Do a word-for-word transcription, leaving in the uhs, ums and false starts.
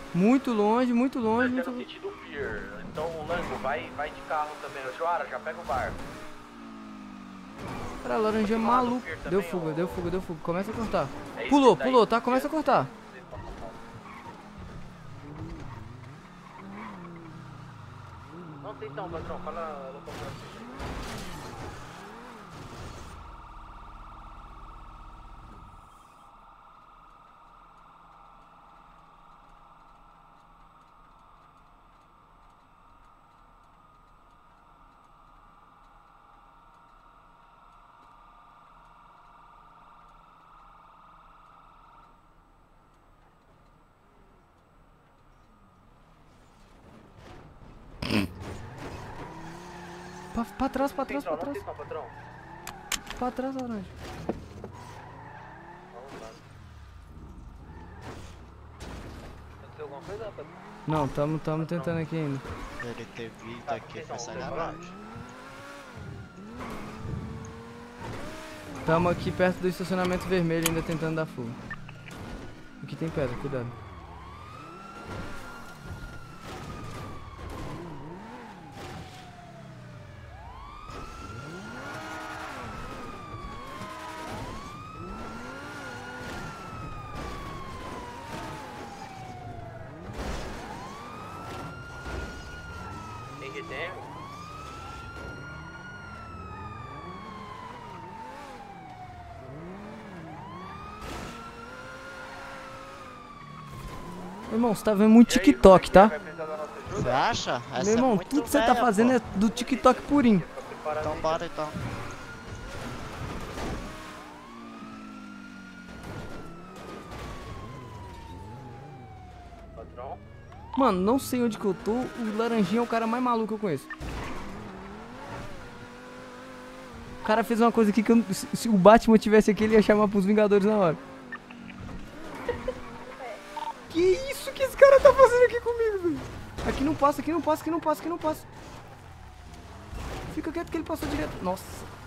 Muito longe, muito longe. Vai Muito... ser no sentido Pier. Então o Lango vai, vai de carro também. O Joara, já pega o barco. Cara, a laranjinha é Pode falar do maluco. Pier Deu também, fuga, ó. deu fuga, deu fuga. Começa a cortar. É isso Pulou, daí, pulou, tá? que Começa a é- cortar. Não sei então, patrão. Fala a locomoção. Pra, pra trás, pra trás, pra Não sei trás. então, patrão. Pra trás, laranja. Vamos lá. Aconteceu alguma coisa, patrão? Não, tamo, tamo tentando aqui ainda. Ele ter vindo Tá, aqui então, nessa vamos lá. garagem. Tamo aqui perto do estacionamento vermelho ainda tentando dar fuga. Aqui tem pedra, cuidado. Tem que ter. Meu irmão, você tá vendo muito TikTok, tá? Vai precisar da nossa ajuda? Você acha? Essa Meu irmão, é muito tudo que você tá velha, fazendo pô. é do TikTok purinho. Fica preparado Então aí. bora então. Patrão. Mano, não sei onde que eu tô. O laranjinha é o cara mais maluco que eu conheço. O cara fez uma coisa aqui que eu, se, se o Batman tivesse aqui, ele ia chamar pros Vingadores na hora. Que isso que esse cara tá fazendo aqui comigo, velho? Aqui não passa, aqui não passa, aqui não passa, aqui não passa. Fica quieto que ele passou direto. Nossa.